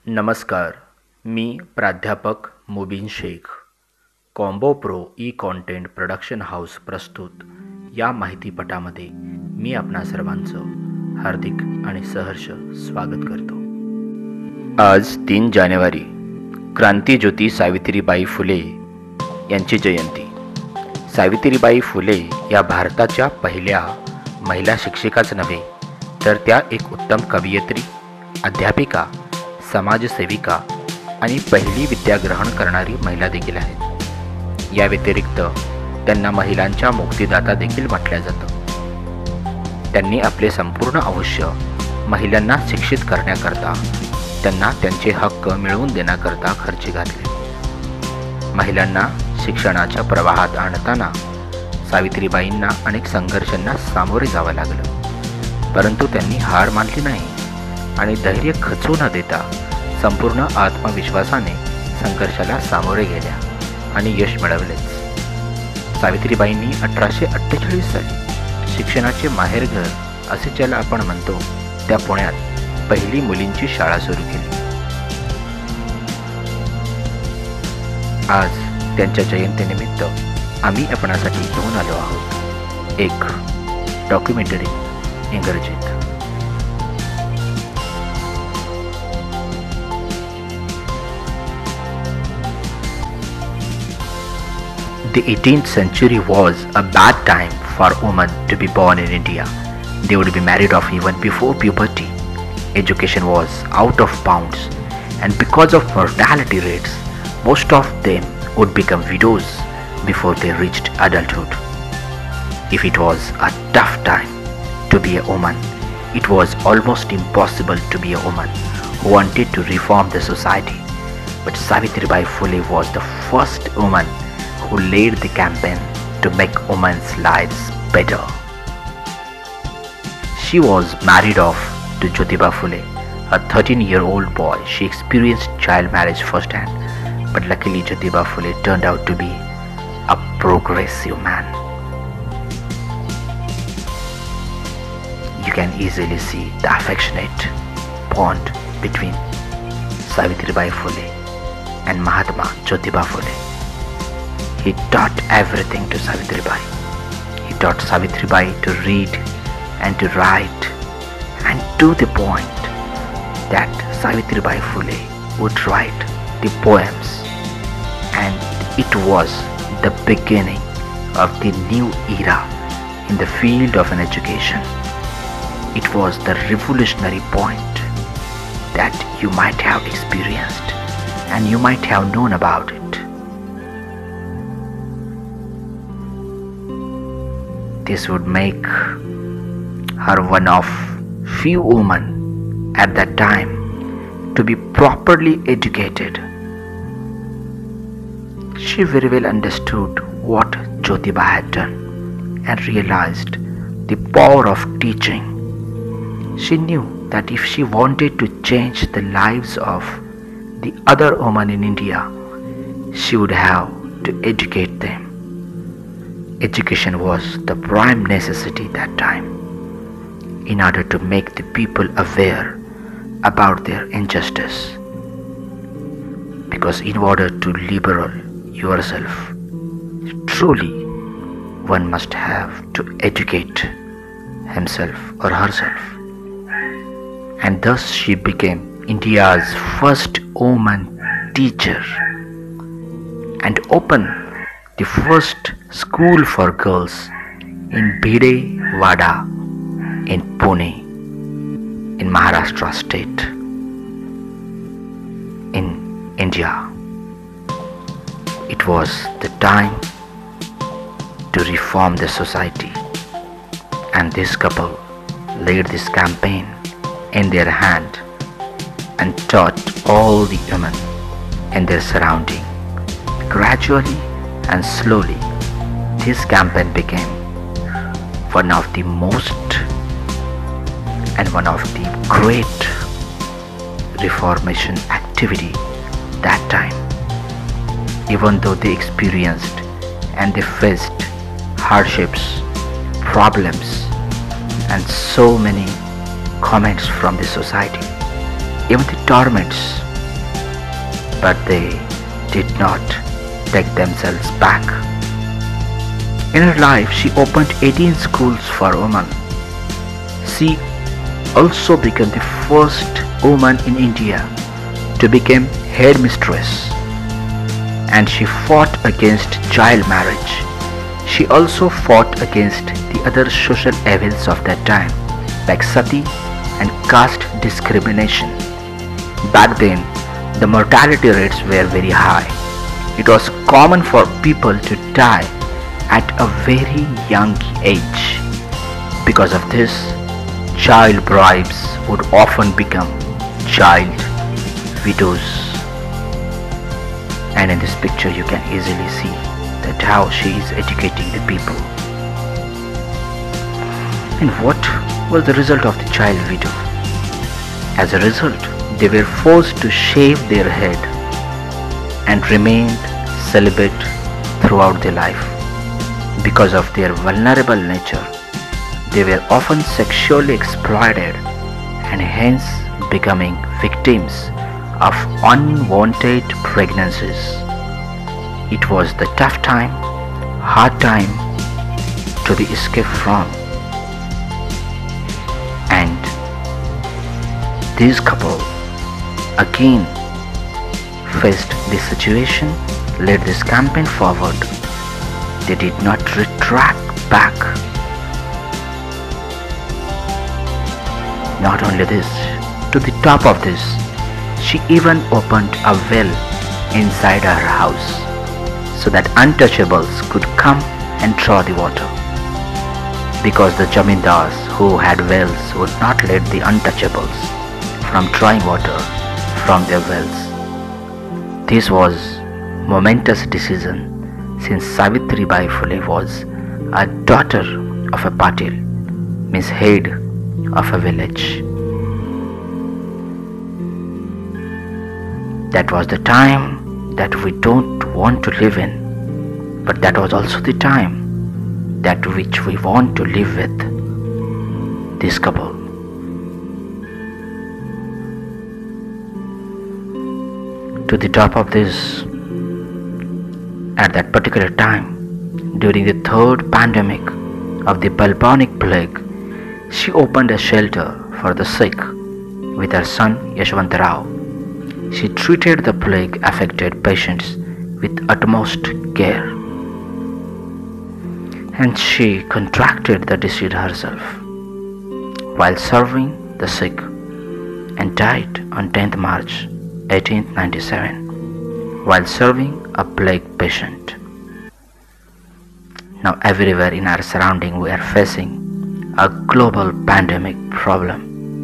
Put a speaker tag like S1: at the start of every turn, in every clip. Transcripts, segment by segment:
S1: नमस्कार. मी प्राध्यापक Mubeen Shaikh. Combo pro E content production house प्रस्तुत या माहितीपटामध्ये मी आपणा सर्वांचं हार्दिक आणि सहर्ष स्वागत करतो. आज 3 जानेवारी क्रांतिज्योती सावित्रीबाई फुले यांची जयंती. सावित्रीबाई फुले या भारताच्या पहिल्या महिला शिक्षिकाच नव्हे तर त्या एक उत्तम कवयित्री, अध्यापिका, समाजसेविका आणि पहिली विद्याग्रहण करणारी महिला देखील आहेत. या व्यतिरिक्त त्यांना महिलांच्या मुक्तिदाता देखील म्हटलं जातं. त्यांनी आपले संपूर्ण आयुष्य महिलांना शिक्षित करण्याकरता, त्यांना त्यांचे हक्क मिळवून देण्याकरता खर्ची घातले. महिलांना शिक्षणाच्या प्रवाहात आणताना सावित्रीबाईंना अनेक संघर्षांना सामोरे जावं लागलं, परंतु त्यांनी हार मानली नाही आणि धैर्य खचू न देता संपूर्ण आत्मविश्वासाने संघर्षाला सामोरे गेल्या आणि यश मिळवलेच. सावित्रीबाईंनी 1848 साली शिक्षणाचे माहेरघर असे ज्याला आपण म्हणतो त्या पुण्यात पहिली मुलींची शाळा सुरू केली. आज त्यांच्या जयंतीनिमित्त आम्ही आपणासाठी घेऊन आलो आहोत एक डॉक्युमेंटरी इंग्रजीत. The 18th century was a bad time for women to be born in India. They would be married off even before puberty. Education was out of bounds, and because of mortality rates, most of them would become widows before they reached adulthood. If it was a tough time to be a woman, it was almost impossible to be a woman who wanted to reform the society. But Savitribai Phule was the first woman who led the campaign to make women's lives better. She was married off to Jyotiba Phule, a 13-year-old boy. She experienced child marriage firsthand, but luckily Jyotiba Phule turned out to be a progressive man. You can easily see the affectionate bond between Savitribai Phule and Mahatma Jyotiba Phule. He taught everything to Savitribai. He taught Savitribai to read and to write, and to the point that Savitribai Phule would write the poems, and it was the beginning of the new era in the field of an education. It was the revolutionary point that you might have experienced and you might have known about it. This would make her one of few women at that time to be properly educated. She very well understood what Jyotiba had done and realized the power of teaching. She knew that if she wanted to change the lives of the other women in India, she would have to educate them. Education was the prime necessity that time in order to make the people aware about their injustice. Because in order to liberate yourself, truly one must have to educate himself or herself. And thus she became India's first woman teacher and opened the first school for girls in Bhide Wada in Pune in Maharashtra state in India. It was the time to reform the society, and this couple laid this campaign in their hand and taught all the women in their surrounding. Gradually and slowly, this campaign became one of the most and one of the great reformation activity that time. Even though they experienced and they faced hardships, problems, and so many comments from the society, even the torments but they did not take themselves back. In her life, she opened 18 schools for women. She also became the first woman in India to become headmistress, and she fought against child marriage. She also fought against the other social evils of that time, like sati and caste discrimination. Back then, the mortality rates were very high. It was common for people to die at a very young age. Because of this, child brides would often become child widows. And in this picture you can easily see that how she is educating the people. And what was the result of the child widow? As a result, they were forced to shave their head and remained celibate throughout their life. Because of their vulnerable nature, they were often sexually exploited and hence becoming victims of unwanted pregnancies. It was the tough time, hard time to be escaped from. And this couple again faced this situation, led this campaign forward. They did not retract back. Not only this, to the top of this, she even opened a well inside her house so that untouchables could come and draw the water. Because the zamindars who had wells would not let the untouchables from drawing water from their wells. This was momentous decision since Savitribai Phule was a daughter of a patil, means head of a village. That was the time that we don't want to live in, but that was also the time that which we want to live with. This couple. To the top of this, at that particular time, during the third pandemic of the bubonic plague, she opened a shelter for the sick with her son Yashwant Rao. She treated the plague affected patients with utmost care, and she contracted the disease herself while serving the sick and died on 10th March 1897 while serving a plague patient. Now everywhere in our surrounding we are facing a global pandemic problem.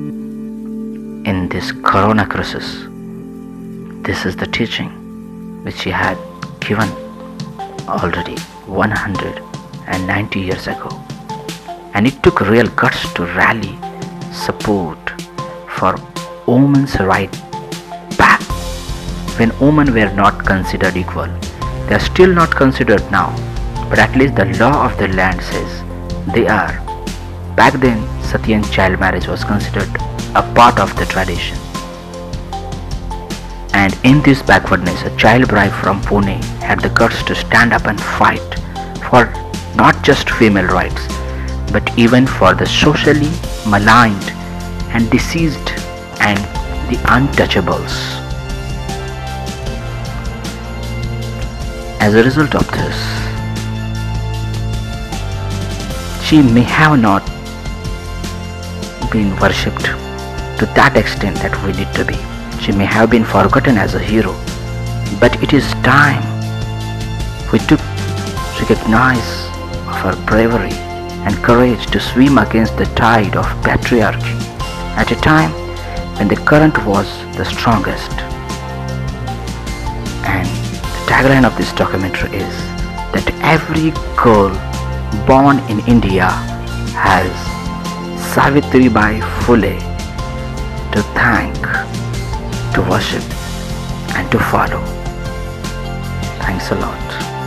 S1: In this corona crisis, this is the teaching which she had given already 190 years ago. And it took real guts to rally support for women's right back when women were not considered equal. They are still not considered now, but at least the law of the land says they are. Back then, sati and child marriage was considered a part of the tradition. And in this backwardness, a child bride from Pune had the guts to stand up and fight for not just female rights, but even for the socially maligned and deceased and the untouchables. As a result of this, she may have not been worshipped to that extent that we need to be. She may have been forgotten as a hero, but it is time we took recognize of her bravery and courage to swim against the tide of patriarchy at a time when the current was the strongest. And the tagline of this documentary is that every girl born in India has Savitribai Phule to thank, to worship and to follow. Thanks a lot.